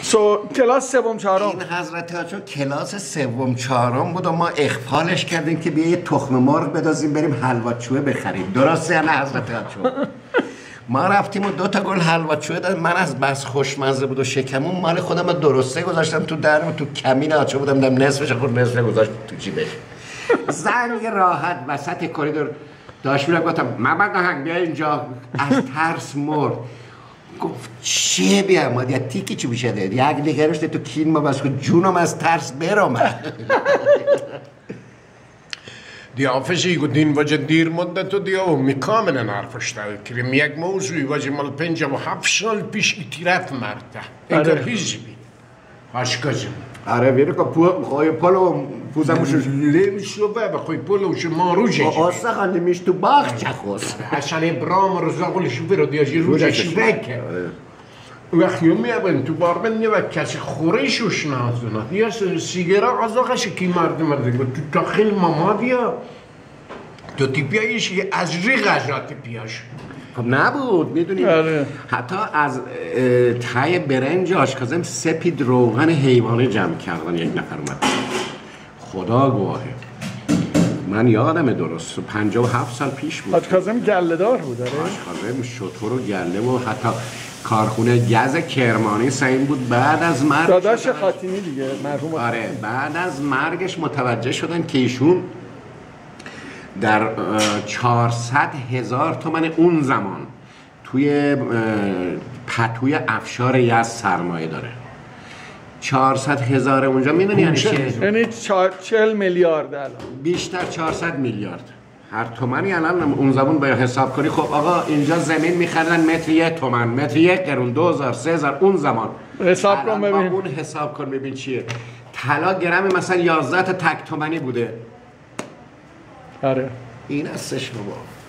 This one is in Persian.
کلاس سوم چهارم. این حضرت ها چون کلاس سوم چهارم بود و ما اخفالش کردیم که بیا یه تخم مرغ بدازیم بریم حلواچوه بخریم. درسته یا نه حضرت ها چون ما رفتیم و 2 تا گل حلواچوه داد. من از بس خوشمزه بود و شکمون مال خودم درسته گذاشتم تو درم تو کمین آچه بودم دم نصفش خود نصف گذاشت تو جیبش. زنگ راحت وسط کریدور داشت میرم گفتم محمد نهنگ بیا اینجا. از ترس مرد. گفت چیه بیام یا تیکی چی بشه یک نگرشت تو کین ما بس که جونم از ترس برم. دیا فشی گودین وجه دیر مدت و دیا و میکاملا حرفش داره کریم یک موضوعی وجه مال 57 سال پیش ایتیرف مرده اینکار حزبی هاشکازم. آره بیره که خوی پلو پوزموشو لیمشو بخوی پلوشو ماروجه آسا خانده میش تو باخ چه خوست حسن ابرام رزاقلشو برو دیاجی روزشو بکر وقتی میابن تو بارمن یه وقت کسی خورشوش نازونه یا سیگرا ازاقش کی مرده تو داخل ماما بیا تو تیپیایش یه از ری غذا تیپیاش خب نبود میدونی حتی از تای برنج آشکازم سپید روغن حیوانی جمع کردن یک نفر اومد. خدا گواهه من یادمه درست 57 سال پیش بود. آشکازم گله دار بود. آشکازم شطور و گله و حتی کارخونه گز کرمانی سعیم بود بعد از مرگ داداش خاتمی دیگه مرحوم. آره بعد از مرگش متوجه شدن که ایشون در 400,000 تومان اون زمان توی پتوی افشار یزد سرمایه داره. 400,000 اونجا میدونی یعنی چه؟ یعنی 40 میلیارد الان. بیشتر 400 میلیارد. هر تومانی الان اون زمان باید حساب کنی. خب آقا اینجا زمین میخردن متر 1 تومن، متر 1 قرون، 2000 3000 اون زمان. حساب کن ببین. اون حساب کن ببین چیه. طلا گرم مثلا 11 تا تک تومنی بوده. آره. این هستش بابا.